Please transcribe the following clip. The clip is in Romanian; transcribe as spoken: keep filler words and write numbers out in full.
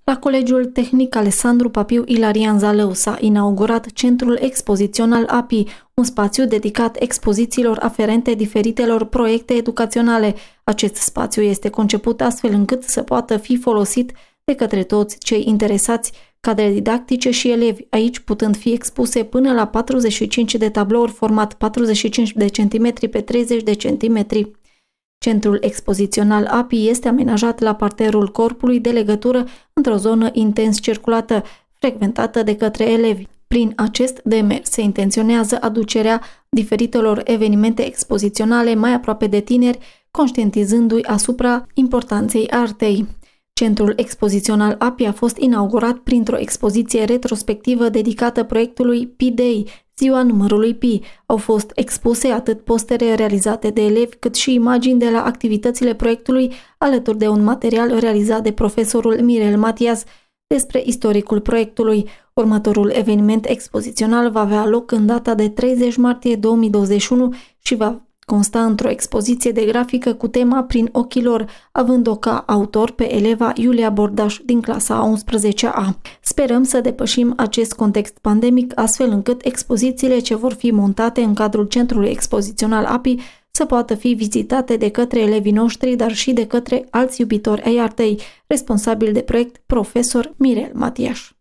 La Colegiul Tehnic Alessandru Papiu Ilarian Zalău s-a inaugurat Centrul Expozițional A P I, un spațiu dedicat expozițiilor aferente diferitelor proiecte educaționale. Acest spațiu este conceput astfel încât să poată fi folosit de către toți cei interesați, cadre didactice și elevi, aici putând fi expuse până la patruzeci și cinci de tablouri format patruzeci și cinci de centimetri pe treizeci de centimetri. Centrul expozițional A P I este amenajat la parterul corpului de legătură într-o zonă intens circulată, frecventată de către elevi. Prin acest demers se intenționează aducerea diferitelor evenimente expoziționale mai aproape de tineri, conștientizându-i asupra importanței artei. Centrul expozițional A P I a fost inaugurat printr-o expoziție retrospectivă dedicată proiectului Pi Day, Ziua numărului Pi. Au fost expuse atât postere realizate de elevi, cât și imagini de la activitățile proiectului, alături de un material realizat de profesorul Mirel Matias despre istoricul proiectului. Următorul eveniment expozițional va avea loc în data de treizeci martie două mii douăzeci și unu și va consta într-o expoziție de grafică cu tema Prin ochii lor, având-o ca autor pe eleva Iulia Bordaș din clasa a unsprezecea A. Sperăm să depășim acest context pandemic, astfel încât expozițiile ce vor fi montate în cadrul Centrului Expozițional A P I să poată fi vizitate de către elevii noștri, dar și de către alți iubitori ai artei. Responsabil de proiect, profesor Mirel Matias.